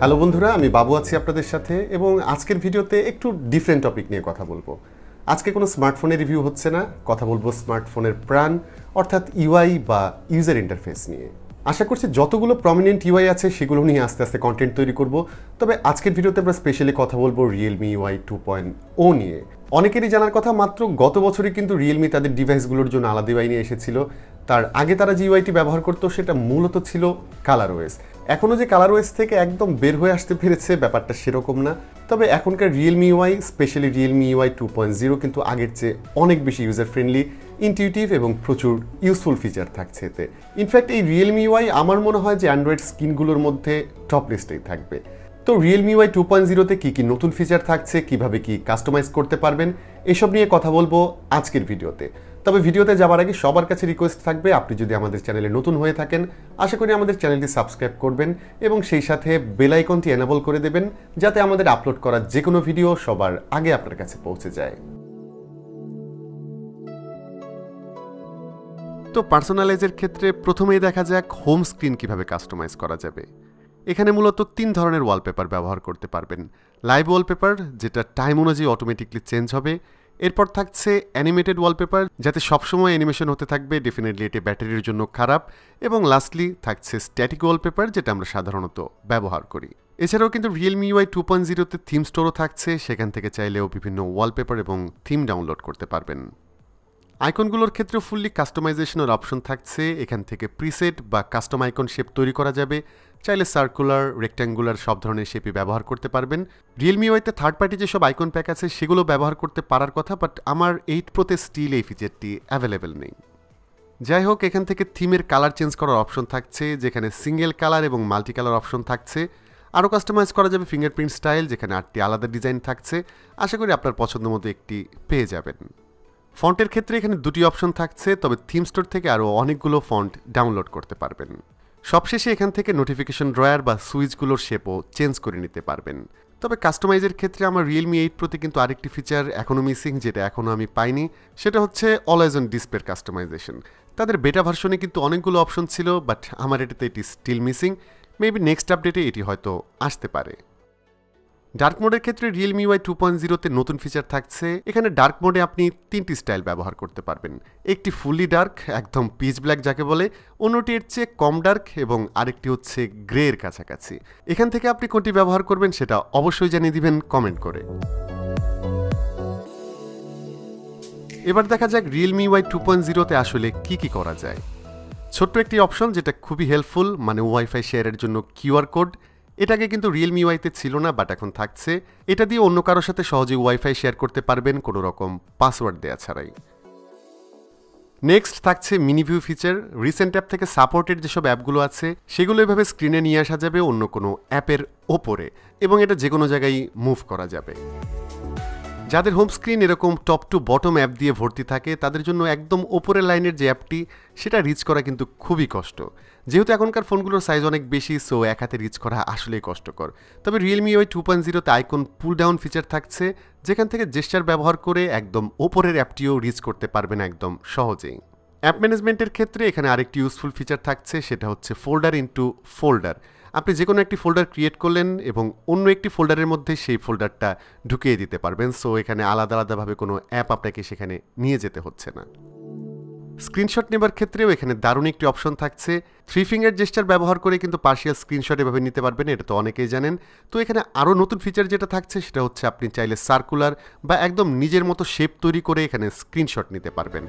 Hello বন্ধুরা, আমি বাবু আছি আপনাদের সাথে এবং আজকের ভিডিওতে একটু ডিফারেন্ট টপিক নিয়ে কথা বলবো। আজকে কোনো স্মার্টফোনের রিভিউ হচ্ছে না, কথা বলবো স্মার্টফোনের প্রাণ অর্থাৎ ইউআই বা ইউজার ইন্টারফেস নিয়ে। আশা করছি যতগুলো প্রমিনেন্ট ইউআই আছে সেগুলো নিয়ে আস্তে আস্তে কন্টেন্ট তৈরি করব। তবে আজকের ভিডিওতে আমরা স্পেশালি কথা বলবো রিয়েলমি ইউআই 2.0 নিয়ে। অনেকেরই জানার কথা, মাত্র গত বছরই কিন্তু রিয়েলমি তাদের ডিভাইসগুলোর জন্য আলাদা ইউআই নিয়ে এসেছিল। তার আগে তারা যে ইউআইটি ব্যবহার করতো সেটা মূলত ছিল কালারওয়েস। এখনও যে কালারওয়েস থেকে একদম বের হয়ে আসতে পেরেছে ব্যাপারটা সেরকম না। তবে এখনকার Realme UI, specially Realme UI 2.0 কিন্তু আগের চেয়ে অনেক বেশি ইউজার ফ্রেন্ডলি, ইনটিউটিভ এবং প্রচুর ইউজফুল ফিচার থাকছে এতে। ইনফ্যাক্ট এই রিয়েলমি ইউআই আমার মনে হয় যে অ্যান্ড্রয়েড স্ক্রিনগুলোর মধ্যে টপ লিস্টেই থাকবে। তো রিয়েলমি ইউআই 2.0-তে কী কী নতুন ফিচার থাকছে, কিভাবে কি কাস্টমাইজ করতে পারবেন, এসব নিয়ে কথা বলবো আজকের ভিডিওতে। তবে ভিডিওতে যাওয়ার আগে সবার কাছে রিকোয়েস্ট থাকবে, আপনি যদি আমাদের চ্যানেলে নতুন হয়ে থাকেন আশা করি আমাদের চ্যানেলটি সাবস্ক্রাইব করবেন এবং সেই সাথে বেল আইকনটি এনেবল করে দেবেন যাতে আমাদের আপলোড করা যে কোনো ভিডিও সবার আগে আপনার কাছে পৌঁছে যায়। তো পার্সোনালাইজের ক্ষেত্রে প্রথমেই দেখা যাক হোম স্ক্রিন কিভাবে কাস্টমাইজ করা যাবে। এখানে মূলত 3 ধরনের ওয়ালপেপার ব্যবহার করতে পারবেন। লাইভ ওয়ালপেপার, যেটা টাইম অনুযায়ী অটোমেটিকলি চেঞ্জ হবে। এরপর থাকছে অ্যানিমেটেড ওয়ালপেপার, যাতে সবসময় অ্যানিমেশন হতে থাকবে, ডেফিনেটলি এটি ব্যাটারির জন্য খারাপ। এবং লাস্টলি থাকছে স্ট্যাটিক ওয়ালপেপার, যেটা আমরা সাধারণত ব্যবহার করি। এছাড়াও কিন্তু রিয়েলমি ইউআই 2.0-তে থিম স্টোরও থাকছে, সেখান থেকে চাইলেও বিভিন্ন ওয়ালপেপার এবং থিম ডাউনলোড করতে পারবেন। আইকনগুলোর ক্ষেত্রেও ফুললি কাস্টমাইজেশনের অপশন থাকছে। এখান থেকে প্রিসেট বা কাস্টম আইকন শেপ তৈরি করা যাবে। চাইলে সার্কুলার, রেক্ট্যাঙ্গুলার সব ধরনের শেপই ব্যবহার করতে পারবেন। রিয়েলমি ইউআইতে থার্ড পার্টি যেসব আইকন প্যাক আছে সেগুলো ব্যবহার করতে পারার কথা, বাট আমার 8 Pro-তে স্টিল এই ফিচারটি অ্যাভেলেবেল নেই। যাই হোক, এখান থেকে থিমের কালার চেঞ্জ করার অপশন থাকছে, যেখানে সিঙ্গেল কালার এবং মাল্টি কালার অপশন থাকছে। আরও কাস্টমাইজ করা যাবে ফিঙ্গারপ্রিন্ট স্টাইল, যেখানে 8টি আলাদা ডিজাইন থাকছে। আশা করি আপনার পছন্দ মতো একটি পেয়ে যাবেন। ফন্টের ক্ষেত্রে এখানে 2টি অপশন থাকছে, তবে থিম স্টোর থেকে আরও অনেকগুলো ফন্ট ডাউনলোড করতে পারবেন। সবশেষে এখান থেকে নোটিফিকেশন ড্রয়ার বা সুইচগুলোর শেপও চেঞ্জ করে নিতে পারবেন। তবে কাস্টমাইজের ক্ষেত্রে আমার রিয়েলমি 8 Pro-তে কিন্তু আরেকটি ফিচার এখনও মিসিং, যেটা এখনও আমি পাইনি। সেটা হচ্ছে অলওয়েজ অন ডিসপ্লে কাস্টমাইজেশন। তাদের বেটা ভার্সনে কিন্তু অনেকগুলো অপশন ছিল, বাট আমার এটাতে এটি স্টিল মিসিং। মেবি নেক্সট আপডেটে এটি হয়তো আসতে পারে। ডার্ক মোডের ক্ষেত্রে রিয়েলমি ইউআই 2.0-তে নতুন ফিচার থাকছে। এখানে ডার্ক মোডে আপনি 3টি স্টাইল ব্যবহার করতে পারবেন। একটি ফুললি ডার্ক, একদম পিচ ব্ল্যাক যাকে বলে, অন্যটি এর চেয়ে কম ডার্ক এবং আরেকটি হচ্ছে গ্রে এর কাছাকাছি। এখান থেকে আপনি কোনটি ব্যবহার করবেন সেটা অবশ্যই জানিয়ে দিবেন কমেন্ট করে। এবার দেখা যাক রিয়েলমি ইউআই 2.0-তে আসলে কি করা যায়। ছোট্ট একটি অপশন যেটা খুবই হেল্পফুল, মানে ওয়াইফাই শেয়ারের জন্য কিউআর কোড। এটাকে কিন্তু রিয়েলমি ইউআইতে ছিল না, বাট এখন থাকছে। এটা দিয়ে অন্য কারোর সাথে সহজে ওয়াইফাই শেয়ার করতে পারবেন কোনো রকম পাসওয়ার্ড দেওয়া ছাড়াই। নেক্সট থাকছে mini view feature. Recent app থেকে সাপোর্টেড যেসব অ্যাপগুলো আছে সেগুলো এভাবে স্ক্রিনে নিয়ে আসা যাবে অন্য কোনো অ্যাপের ওপরে, এবং এটা যে কোনো জায়গায় মুভ করা যাবে। যাদের হোম স্ক্রিন এরকম টপ টু বটম অ্যাপ দিয়ে ভর্তি থাকে তাদের জন্য একদম ওপরের লাইনের যে অ্যাপটি সেটা রিচ করা কিন্তু খুবই কষ্ট। যেহেতু এখনকার ফোনগুলোর সাইজ অনেক বেশি, সো এক হাতে রিচ করা আসলেই কষ্টকর। তবে রিয়েলমি ইউআই 2.0-তে আইকন পুল ডাউন ফিচার থাকছে, যেখান থেকে জেস্চার ব্যবহার করে একদম ওপরের অ্যাপটিও রিচ করতে পারবেন একদম সহজেই। অ্যাপ ম্যানেজমেন্টের ক্ষেত্রে এখানে আরেকটি ইউজফুল ফিচার থাকছে, সেটা হচ্ছে ফোল্ডার ইনটু ফোল্ডার। আপনি যে কোনো একটি ফোল্ডার ক্রিয়েট করলেন এবং অন্য একটি ফোল্ডারের মধ্যে সেই ফোল্ডারটা ঢুকিয়ে দিতে পারবেন। সো এখানে আলাদা আলাদাভাবে কোনো অ্যাপ আপনাকে সেখানে নিয়ে যেতে হচ্ছে না। স্ক্রিনশট নেবার ক্ষেত্রেও এখানে দারুণ একটি অপশন থাকছে। 3 ফিঙ্গার জেস্টার ব্যবহার করে কিন্তু পার্শিয়াল স্ক্রিনশট এভাবে নিতে পারবেন, এটা তো অনেকেই জানেন। তো এখানে আরও নতুন ফিচার যেটা থাকছে সেটা হচ্ছে আপনি চাইলে সার্কুলার বা একদম নিজের মতো শেপ তৈরি করে এখানে স্ক্রিনশট নিতে পারবেন।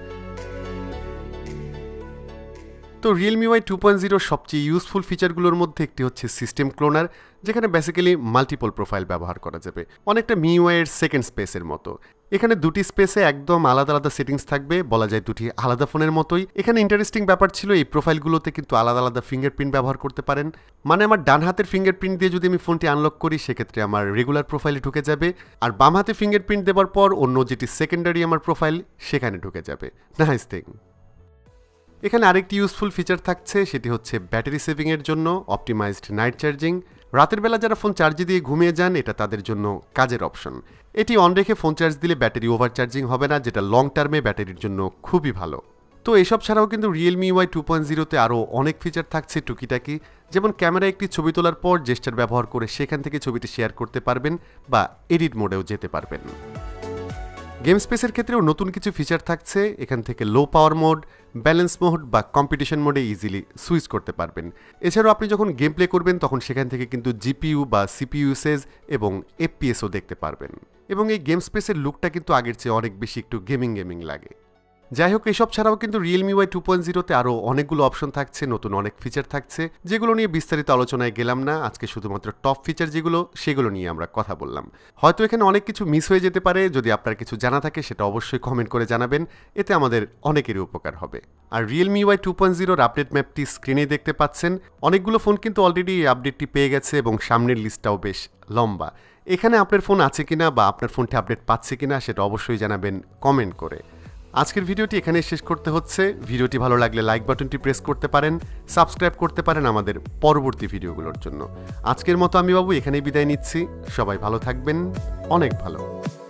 তো রিয়েলমি ইউআই 2.0 সবচেয়ে ইউজফুল ফিচারগুলোর মধ্যে একটি হচ্ছে সিস্টেম ক্লোনার, যেখানে বেসিক্যালি মাল্টিপল প্রোফাইল ব্যবহার করা যাবে, অনেকটা মিইউআইয়ের সেকেন্ড স্পেসের মতো। এখানে 2টি স্পেসে একদম আলাদা আলাদা সেটিংস থাকবে, বলা যায় 2টি আলাদা ফোনের মতোই। এখানে ইন্টারেস্টিং ব্যাপার ছিল এই প্রোফাইলগুলোতে কিন্তু আলাদা আলাদা ফিঙ্গারপ্রিন্ট ব্যবহার করতে পারেন। মানে আমার ডান হাতের ফিঙ্গারপ্রিন্ট দিয়ে যদি আমি ফোনটি আনলক করি সেক্ষেত্রে আমার রেগুলার প্রোফাইলে ঢুকে যাবে, আর বাম হাতে ফিঙ্গারপ্রিন্ট দেওয়ার পর অন্য যেটি সেকেন্ডারি আমার প্রোফাইল সেখানে ঢুকে যাবে। Nice thing. এখানে আরেকটি ইউজফুল ফিচার থাকছে, সেটি হচ্ছে ব্যাটারি সেভিংয়ের জন্য অপটিমাইজড নাইট চার্জিং। রাতের বেলা যারা ফোন চার্জে দিয়ে ঘুমিয়ে যান এটা তাদের জন্য কাজের অপশন। এটি অন রেখে ফোন চার্জ দিলে ব্যাটারি ওভার চার্জিং হবে না, যেটা লং টার্মে ব্যাটারির জন্য খুবই ভালো। তো এসব ছাড়াও কিন্তু Realme UI 2.0-তে আরও অনেক ফিচার থাকছে টুকিটাকি, যেমন ক্যামেরায় একটি ছবি তোলার পর জেস্টার ব্যবহার করে সেখান থেকে ছবিটি শেয়ার করতে পারবেন বা এডিট মোডেও যেতে পারবেন। গেম স্পেসের ক্ষেত্রেও নতুন কিছু ফিচার থাকছে, এখান থেকে low power mode, balance mode বা কম্পিটিশন মোডে ইজিলি সুইচ করতে পারবেন। এছাড়াও আপনি যখন গেম প্লে করবেন তখন সেখান থেকে কিন্তু জিপিইউ বা সিপিইউ ইউসেজ এবং এফপিএসও দেখতে পারবেন। এবং এই গেম স্পেসের লুকটা কিন্তু আগের চেয়ে অনেক বেশি একটু গেমিং লাগে। যাই হোক, এসব ছাড়াও কিন্তু Realme UI 2.0-তে আরও অনেকগুলো অপশন থাকছে, নতুন অনেক ফিচার থাকছে, যেগুলো নিয়ে বিস্তারিত আলোচনায় গেলাম না। আজকে শুধুমাত্র টপ ফিচার যেগুলো সেগুলো নিয়ে আমরা কথা বললাম। হয়তো এখানে অনেক কিছু মিস হয়ে যেতে পারে, যদি আপনার কিছু জানা থাকে সেটা অবশ্যই কমেন্ট করে জানাবেন, এতে আমাদের অনেকেরই উপকার হবে। আর Realme UI 2.0-র আপডেট ম্যাপটি স্ক্রিনে দেখতে পাচ্ছেন। অনেকগুলো ফোন কিন্তু অলরেডি এই আপডেটটি পেয়ে গেছে এবং সামনের লিস্টটাও বেশ লম্বা। এখানে আপনার ফোন আছে কিনা বা আপনার ফোনটি আপডেট পাচ্ছে কিনা সেটা অবশ্যই জানাবেন কমেন্ট করে। আজকের ভিডিওটি এখানেই শেষ করতে হচ্ছে। ভিডিওটি ভালো লাগলে লাইক বাটনটি প্রেস করতে পারেন, সাবস্ক্রাইব করতে পারেন আমাদের পরবর্তী ভিডিওগুলোর জন্য। আজকের মতো আমি বাবু এখানেই বিদায় নিচ্ছি। সবাই ভালো থাকবেন, অনেক ভালো।